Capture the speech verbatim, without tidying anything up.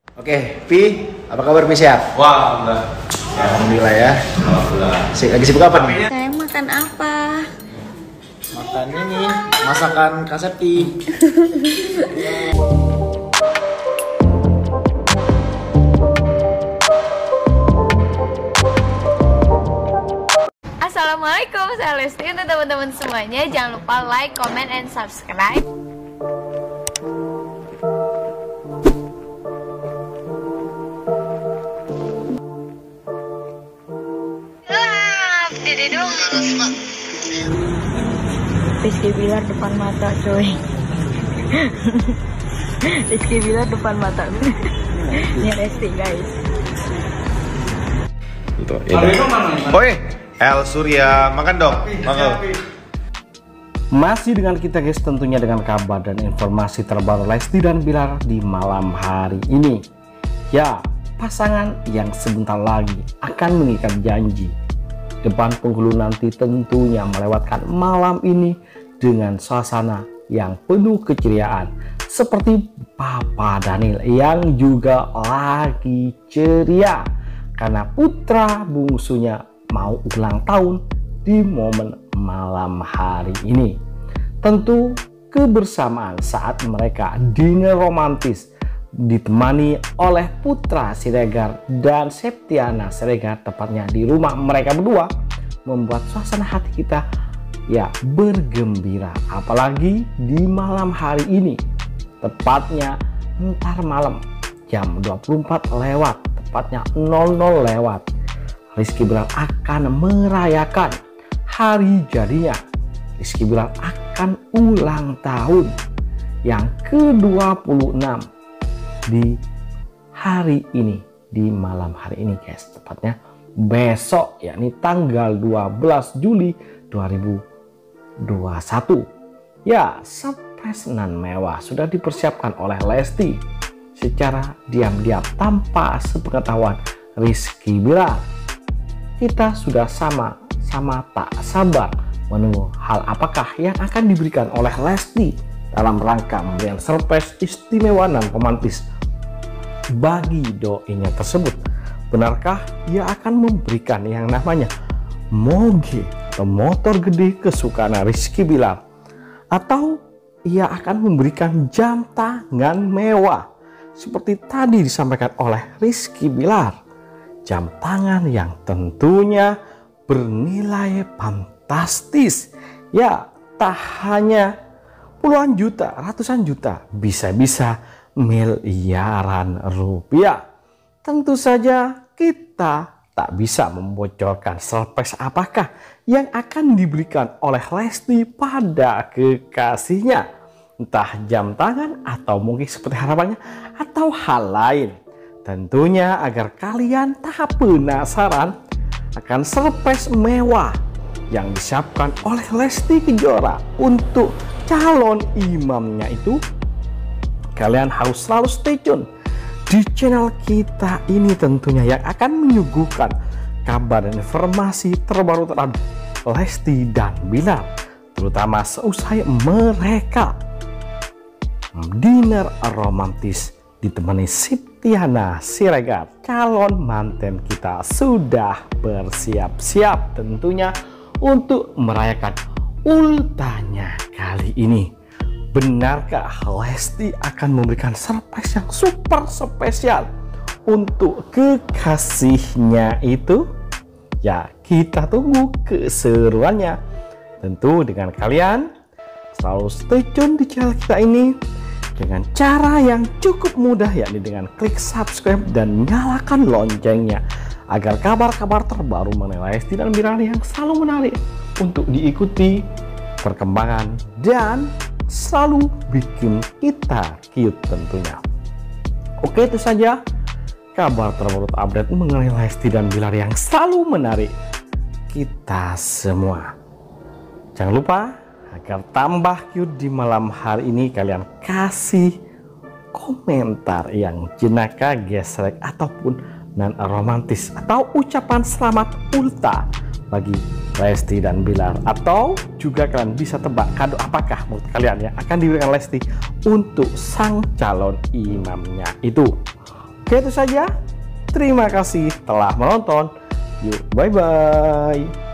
Oke, Pi, apa kabar Pi, sehat? Wah, enggak. Alhamdulillah ya. Alhamdulillah. Si- Lagi sibuk apa nih? Saya makan apa? Makan ini, masakan Kak Septi. Assalamualaikum, saya Lesti. Untuk teman-teman semuanya, jangan lupa like, comment, and subscribe. Love, dede dong. Rizky Bilar depan mata, coy. Rizky Bilar depan mata. Ini Lesti, guys. Tuh, ya. Oi, El Surya, makan dong. Makan. Masih dengan kita guys, tentunya dengan kabar dan informasi terbaru Lesti dan Bilar di malam hari ini. Ya, pasangan yang sebentar lagi akan mengikat janji depan penghulu nanti tentunya melewatkan malam ini dengan suasana yang penuh keceriaan seperti Papa Daniel yang juga lagi ceria karena putra bungsunya mau ulang tahun di momen malam hari ini. Tentu kebersamaan saat mereka dinner romantis ditemani oleh Putra Siregar dan Septiana Siregar, tepatnya di rumah mereka berdua, membuat suasana hati kita ya bergembira. Apalagi di malam hari ini, tepatnya ntar malam jam dua puluh empat lewat, tepatnya nol nol lewat, Rizky Bilar akan merayakan hari jadinya. Rizky Bilar akan ulang tahun yang ke dua puluh enam di hari ini, di malam hari ini guys, tepatnya besok, yakni tanggal dua belas Juli dua ribu dua puluh satu. Ya, surprise nan mewah sudah dipersiapkan oleh Lesti secara diam-diam tanpa sepengetahuan Rizky Bilar. Kita sudah sama-sama tak sabar menunggu hal apakah yang akan diberikan oleh Lesti dalam rangka memberikan surprise istimewa dan romantis bagi doinya tersebut. Benarkah ia akan memberikan yang namanya moge atau motor gede kesukaan Rizky Bilar, atau ia akan memberikan jam tangan mewah seperti tadi disampaikan oleh Rizky Bilar, jam tangan yang tentunya bernilai fantastis. Ya, tak hanya puluhan juta, ratusan juta, bisa-bisa miliaran rupiah. Tentu saja kita tak bisa membocorkan surprise apakah yang akan diberikan oleh Lesti pada kekasihnya, entah jam tangan atau mungkin seperti harapannya atau hal lain. Tentunya agar kalian tak penasaran akan surprise mewah yang disiapkan oleh Lesti Kejora untuk calon imamnya itu, kalian harus selalu stay tune di channel kita ini tentunya yang akan menyuguhkan kabar dan informasi terbaru terhadap Lesti dan Bilar, terutama seusai mereka dinner romantis ditemani Septiana Siregar, calon manten kita sudah bersiap-siap tentunya untuk merayakan ultahnya kali ini. Benarkah Lesti akan memberikan surprise yang super spesial untuk kekasihnya itu? Ya, kita tunggu keseruannya. Tentu dengan kalian selalu stay tune di channel kita ini dengan cara yang cukup mudah, yakni dengan klik subscribe dan nyalakan loncengnya agar kabar-kabar terbaru mengenai Lesti dan Bilar yang selalu menarik untuk diikuti perkembangan dan selalu bikin kita cute tentunya. Oke, itu saja kabar terbaru update mengenai Lesti dan Bilar yang selalu menarik kita semua. Jangan lupa agar tambah cute di malam hari ini, kalian kasih komentar yang jenaka, gesrek ataupun non romantis atau ucapan selamat ultah bagi Lesti dan Bilar, atau juga kalian bisa tebak kado apakah menurut kalian yang akan diberikan Lesti untuk sang calon imamnya itu. Oke, itu saja. Terima kasih telah menonton. Yuk, bye-bye.